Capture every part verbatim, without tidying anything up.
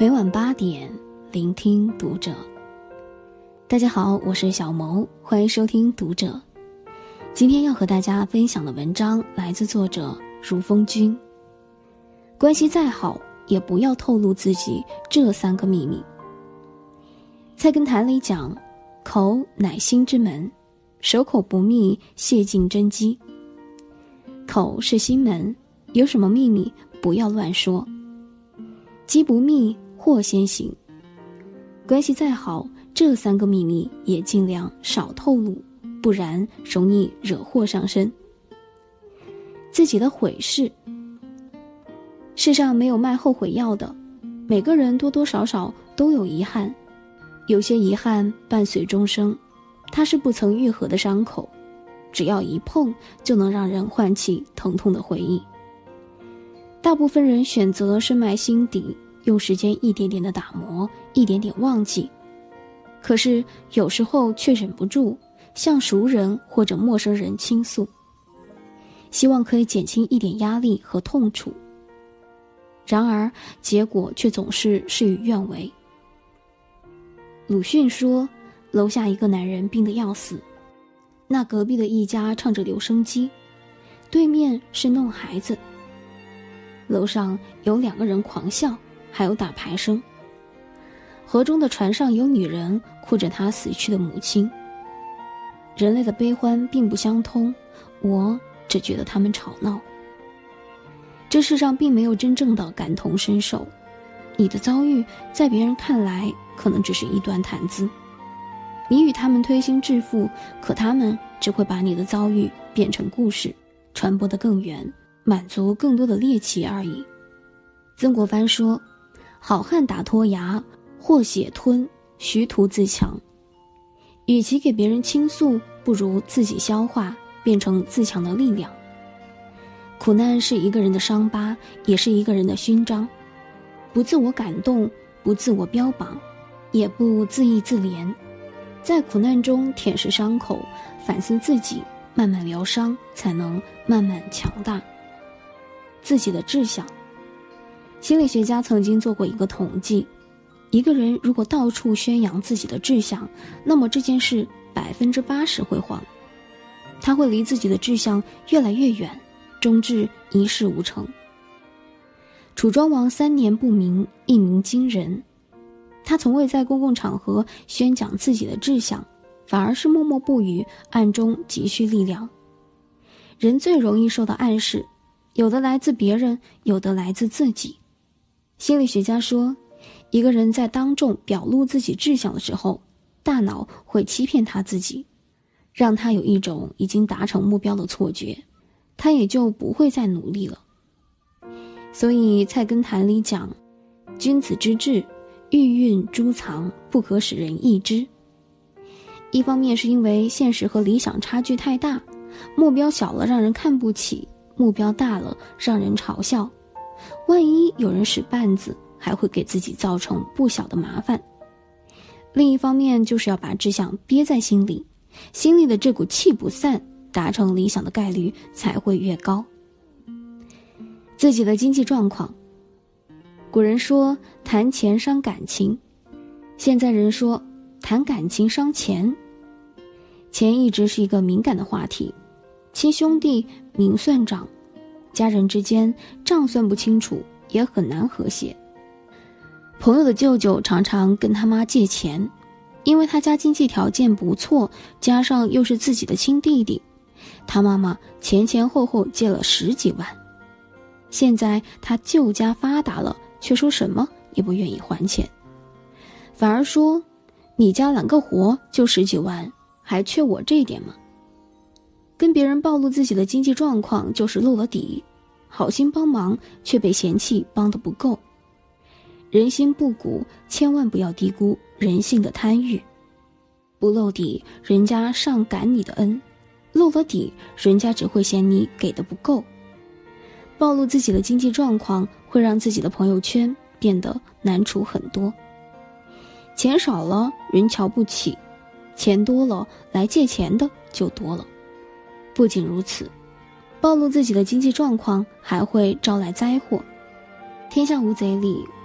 每晚八点，聆听读者。大家好，我是小萌，欢迎收听读者。今天要和大家分享的文章来自作者如风君。关系再好，也不要透露自己这三个秘密。菜根谭里讲，口乃心之门，守口不密，泄尽真机。口是心门，有什么秘密不要乱说。机不密，祸先行。关系再好，这三个秘密也尽量少透露，不然容易惹祸上身。自己的悔事，世上没有卖后悔药的，每个人多多少少都有遗憾，有些遗憾伴随终生，它是不曾愈合的伤口，只要一碰就能让人唤起疼痛的回忆。大部分人选择深埋心底，用时间一点点的打磨，一点点忘记。可是有时候却忍不住向熟人或者陌生人倾诉，希望可以减轻一点压力和痛楚。然而结果却总是事与愿违。鲁迅说，楼下一个男人病得要死，那隔壁的一家唱着留声机，对面是弄孩子，楼上有两个人狂笑，还有打牌声。河中的船上有女人哭着她死去的母亲。人类的悲欢并不相通，我只觉得他们吵闹。这世上并没有真正的感同身受，你的遭遇在别人看来可能只是一段谈资，你与他们推心置腹，可他们只会把你的遭遇变成故事，传播得更远，满足更多的猎奇而已。曾国藩说，好汉打脱牙，或血吞，虚徒自强。与其给别人倾诉，不如自己消化，变成自强的力量。苦难是一个人的伤疤，也是一个人的勋章。不自我感动，不自我标榜，也不自缢自怜，在苦难中舔舐伤口，反思自己，慢慢疗伤，才能慢慢强大。自己的志向，心理学家曾经做过一个统计，一个人如果到处宣扬自己的志向，那么这件事百分之八十会黄，他会离自己的志向越来越远，终至一事无成。楚庄王三年不鸣，一鸣惊人。他从未在公共场合宣讲自己的志向，反而是默默不语，暗中积蓄力量。人最容易受到暗示，有的来自别人，有的来自自己。心理学家说，一个人在当众表露自己志向的时候，大脑会欺骗他自己，让他有一种已经达成目标的错觉，他也就不会再努力了。所以菜根谭里讲，君子之志，欲蕴诸藏，不可使人易之。一方面是因为现实和理想差距太大，目标小了让人看不起，目标大了让人嘲笑，万一有人使绊子，还会给自己造成不小的麻烦。另一方面就是要把志向憋在心里，心里的这股气不散，达成理想的概率才会越高。自己的经济状况，古人说谈钱伤感情，现在人说谈感情伤钱。钱一直是一个敏感的话题，亲兄弟明算账，家人之间账算不清楚，也很难和谐。朋友的舅舅常常跟他妈借钱，因为他家经济条件不错，加上又是自己的亲弟弟，他妈妈前前后后借了十几万。现在他舅家发达了，却说什么也不愿意还钱，反而说，你家揽个活就十几万，还缺我这一点吗？跟别人暴露自己的经济状况就是漏了底，好心帮忙却被嫌弃帮得不够。人心不古，千万不要低估人性的贪欲。不露底，人家上感你的恩；露了底，人家只会嫌你给的不够。暴露自己的经济状况，会让自己的朋友圈变得难处很多。钱少了，人瞧不起；钱多了，来借钱的就多了。不仅如此，暴露自己的经济状况还会招来灾祸。天下无贼里，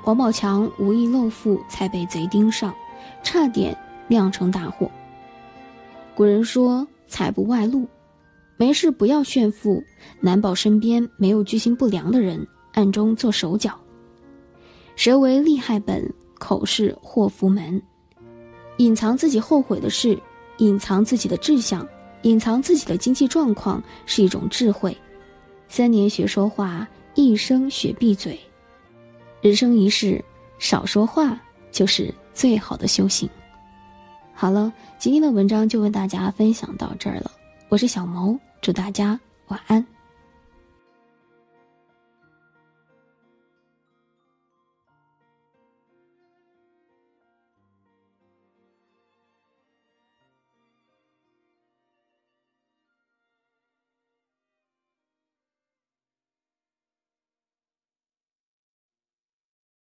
王宝强无意露富，才被贼盯上，差点酿成大祸。古人说财不外露，没事不要炫富，难保身边没有居心不良的人暗中做手脚。舌为利害本，口是祸福门。隐藏自己后悔的事，隐藏自己的志向，隐藏自己的经济状况，是一种智慧。三年学说话，一生学闭嘴。人生一世，少说话就是最好的修行。好了，今天的文章就为大家分享到这儿了。我是小萌，祝大家晚安。